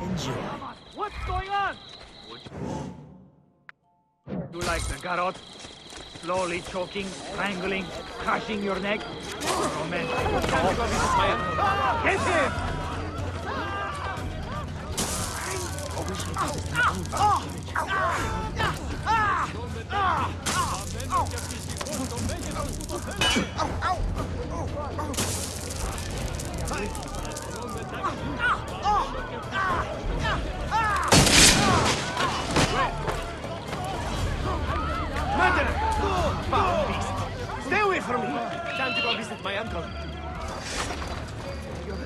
Enjoy. What's going on? You like the garrote? Slowly choking, strangling, crushing your neck? Romantic. Get him! Murderer! Foul beast! Stay away from me! Time to go visit my uncle.